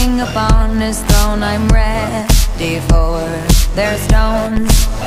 king upon his throne, I'm ready for their stones.